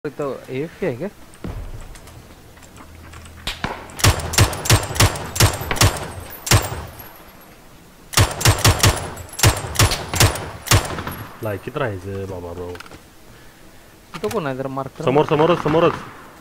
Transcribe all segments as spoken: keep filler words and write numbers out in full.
तो एफ है क्या? लायकीत राहायचं बाबा भाऊ. तो कोण आहे जरा मार्क समोर समोरच समोरच.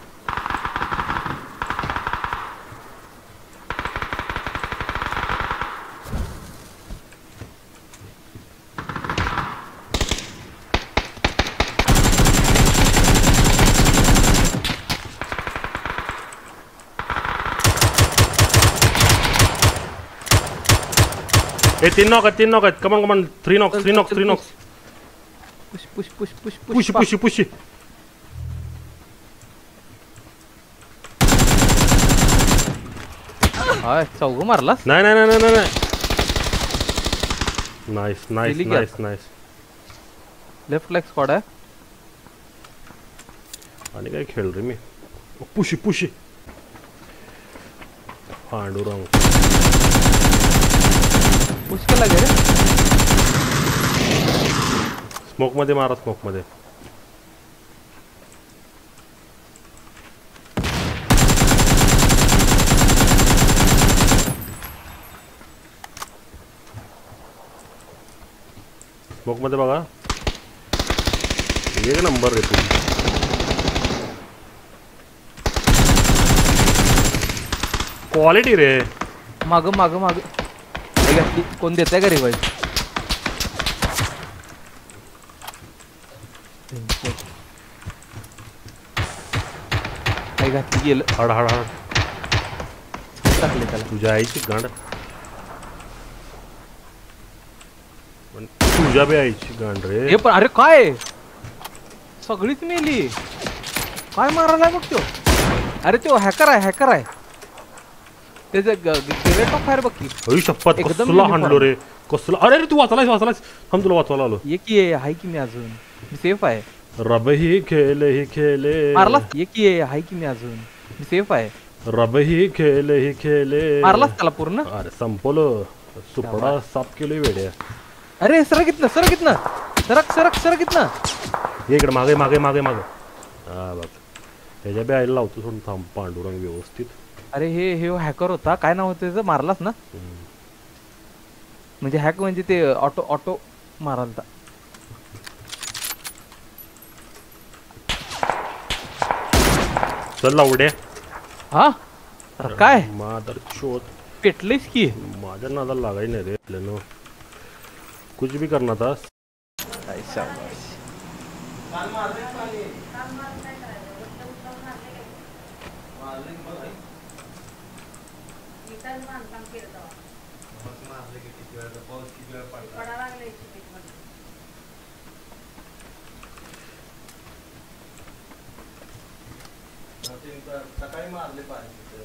ए तीन नॉक आहेत तीन नॉक आहेत. Come on come on three knock three knock three knock. Push push push push push push push. हाय चौघ मारलास? नाही नाही नाही नाही नाही. Nice nice nice nice. Left leg squad आहे. आणि काय खेळ रे मी. पुशी पुशी. पांडुरंग पुश केला गे रे. स्मोक मध्ये मारा स्मोक मध्ये. स्मोक मध्ये बघा. एक नंबर रे तू. क्वालिटी रे. माग माग माग कोण देत आहे का रिवाइज? काय घातली गेलं. हड हड हड टाकले त्याला. तुझ्या आईची गांड. तुझ्या बी आईची गांड रे. हे पण अरे काय सगळीच मेली. काय मारायला बघ तो. अरे तो हॅकर आहे हॅकर आहे. त्याचं ग्रेनेड ऑफ फायर बघ की. अरे शपथ कसला हाणलो रे कसला. अरे रे तू वाचलायस वाचलायस. थांब तुला वाचवायला आलो. ये की आहे की मी अजून मी सेफ आहे. रब ही खेल ही खेले. मारलास? ये की आहे की मी अजून मी सेफ आहे. रब ही खेल ही खेले. मारलास त्याला पूर्ण? अरे संपवलं. सुपडा साफ केली वेड्या. अरे सरक इथनं सरक इथनं सरक सरक सरक इथनं. ये इकडे मागे मागे मागे मागे. हा बघ त्याच्या बी आईला लावतो सोडून. थांब पांडुरंग व्यवस्थित. अरे हे हे हॅकर होता. काय नाव होतं त्याचं? मारलास ना? म्हणजे हॅक म्हणजे ते ऑटो ऑटो मारालता. चल लावड्या. हा काय मादर चोत पेटलेस की. माझ्या नादाला लागाय नाही रे. आपल्यानं कुछ भी करना था. सकाळी मारले पाहिजे.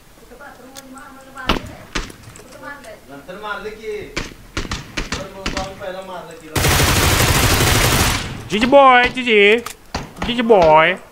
नंतर मारले की पहिला मारलं की. जीजी बॉय जीजी जीजी बॉय.